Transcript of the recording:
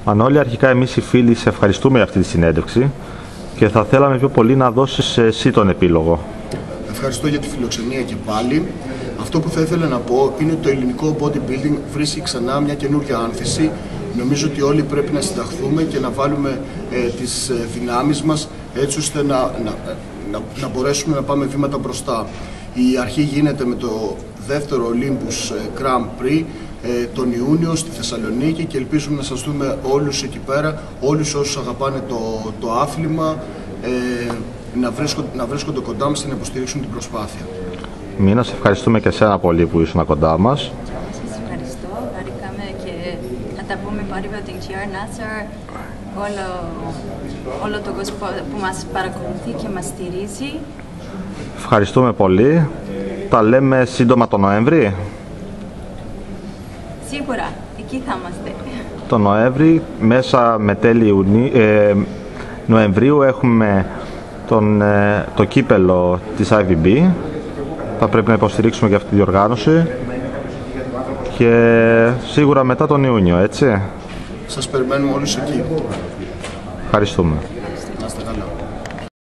Μανώλη, αρχικά εμείς οι φίλοι σε ευχαριστούμε για αυτή τη συνέντευξη και θα θέλαμε πιο πολύ να δώσεις εσύ τον επίλογο. Ευχαριστώ για τη φιλοξενία και πάλι. Αυτό που θα ήθελα να πω είναι ότι το ελληνικό bodybuilding βρίσκει ξανά μια καινούργια άνθηση. Νομίζω ότι όλοι πρέπει να συνταχθούμε και να βάλουμε τις δυνάμεις μας έτσι ώστε να μπορέσουμε να πάμε βήματα μπροστά. Η αρχή γίνεται με το δεύτερο Olympus Grand Prix τον Ιούνιο στη Θεσσαλονίκη και ελπίζουμε να σας δούμε όλους εκεί πέρα, όλους όσους αγαπάνε το άθλημα, να βρίσκονται κοντά μας και να υποστηρίξουν την προσπάθεια. Μίνα, σε ευχαριστούμε και εσένα πολύ που ήσουν κοντά μας. Σας ευχαριστώ. Χαρήκαμε και θα τα πούμε πάλι με την GR Nasser, όλο τον κόσμο που μας παρακολουθεί και μας στηρίζει. Ευχαριστούμε πολύ. Τα λέμε σύντομα τον Νοέμβρη. Σίγουρα, εκεί θα είμαστε. Το Νοέμβρη, μέσα με τέλη Νοεμβρίου έχουμε το κύπελο της IVB. Θα πρέπει να υποστηρίξουμε και αυτή τη διοργάνωση και σίγουρα μετά τον Ιούνιο, έτσι. Σας περιμένουμε όλους εκεί. Ευχαριστούμε. Να είστε καλά.